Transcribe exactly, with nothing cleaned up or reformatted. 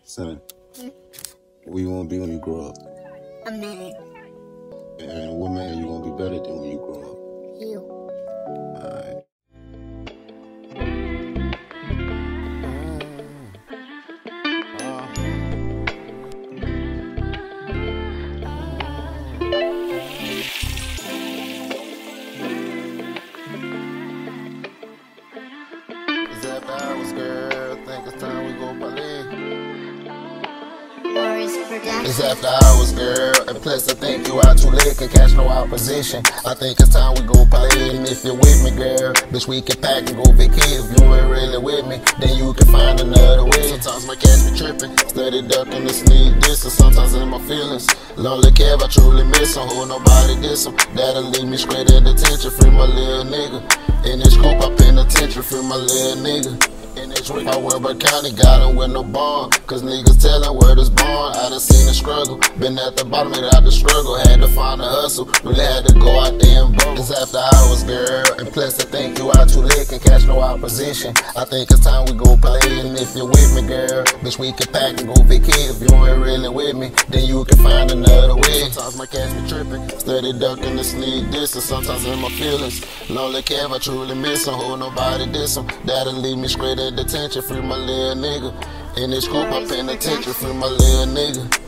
Son, what you want to be when you grow up? A man. And what man you want to be better than when you grow up? You. Alright. Zek Bubba, girl, think it's time we go ballet. It's after hours, girl, and plus I think you out too late, can catch no opposition. I think it's time we go play, and if you're with me, girl, bitch, we can pack and go vacate. If you ain't really with me, then you can find another way. Sometimes my cats be tripping, steady ducking the sneak diss, and sometimes in my feelings. Lonely Kev, I truly miss him, who nobody diss him. That'll leave me straight at detention, free my little nigga. In this Coop, I pay attention, free my little nigga. In this week, I work by county, got him with no bond. Cause niggas tellin' where this born. I done seen the struggle, been at the bottom, made out the struggle. Had to find a hustle, really had to go out there and broke. It's after hours, girl, and plus I think you out too late, can catch no opposition. I think it's time we go play, and if you're with me, girl, bitch, we can pack and go vacate. If you ain't really with me, then you can find another way. Sometimes my cats be tripping, steady ducking the sneak diss, and sometimes in my feelings. Lonely Kev, I truly miss him, who nobody diss him. That'll leave me straight at detention, free my little nigga. In this Coop, I pay attention, free my little nigga.